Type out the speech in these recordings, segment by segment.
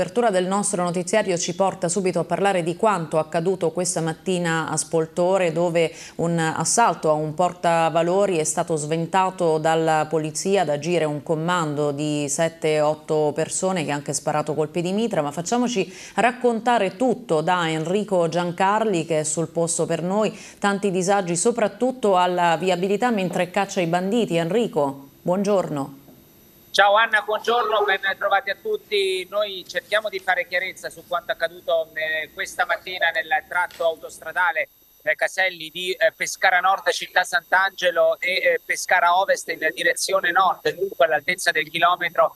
L'apertura del nostro notiziario ci porta subito a parlare di quanto accaduto questa mattina a Spoltore, dove un assalto a un portavalori è stato sventato dalla polizia. Ad agire un comando di 7-8 persone che ha anche sparato colpi di mitra, ma facciamoci raccontare tutto da Enrico Giancarli, che è sul posto per noi. Tanti disagi soprattutto alla viabilità mentre caccia i banditi. Enrico, buongiorno. Ciao Anna, buongiorno, ben trovati a tutti. Noi cerchiamo di fare chiarezza su quanto accaduto questa mattina nel tratto autostradale Caselli di Pescara Nord, Città Sant'Angelo e Pescara Ovest in direzione nord, dunque all'altezza del chilometro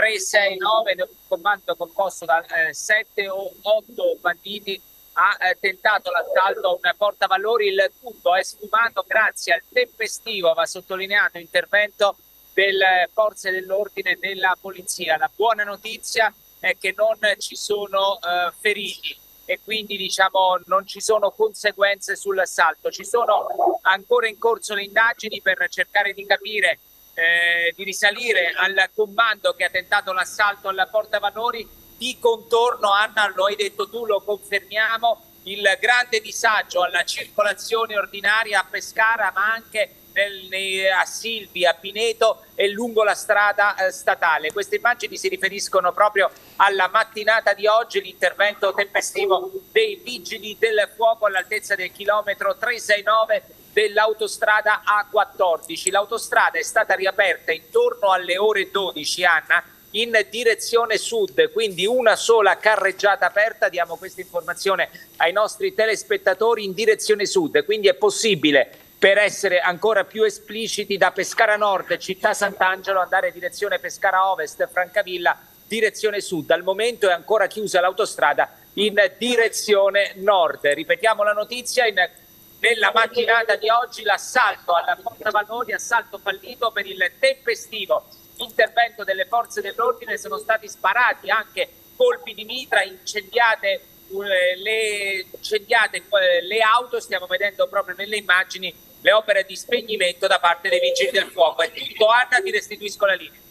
369, dove un comando composto da 7 o 8 banditi ha tentato l'assalto a un portavalori. Il tutto è sfumato grazie al tempestivo, va sottolineato, intervento delle forze dell'ordine e della polizia. La buona notizia è che non ci sono feriti e quindi non ci sono conseguenze sull'assalto. Ci sono ancora in corso le indagini per cercare di capire, di risalire al comando che ha tentato l'assalto alla portavalori. Di contorno, Anna, lo hai detto tu, lo confermiamo, il grande disagio alla circolazione ordinaria a Pescara, ma anche a Silvi, a Pineto e lungo la strada statale. Queste immagini si riferiscono proprio alla mattinata di oggi, l'intervento tempestivo dei vigili del fuoco all'altezza del chilometro 369 dell'autostrada A14. L'autostrada è stata riaperta intorno alle ore 12, Anna, in direzione sud, quindi una sola carreggiata aperta. Diamo questa informazione ai nostri telespettatori: in direzione sud, quindi è possibile, per essere ancora più espliciti, da Pescara Nord, Città Sant'Angelo, andare in direzione Pescara Ovest, Francavilla, direzione sud. Al momento è ancora chiusa l'autostrada in direzione nord. Ripetiamo la notizia: nella mattinata di oggi l'assalto alla portavalori, assalto fallito per il tempestivo intervento delle forze dell'ordine. Sono stati sparati anche colpi di mitra, incendiate le auto. Stiamo vedendo proprio nelle immagini le opere di spegnimento da parte dei vigili del fuoco. È tutto, Anna, ti restituisco la linea.